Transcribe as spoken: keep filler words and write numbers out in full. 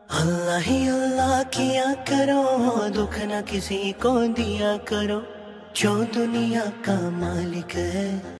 अल्लाह ही अल्लाह किया करो, दुख न किसी को दिया करो, जो दुनिया का मालिक है।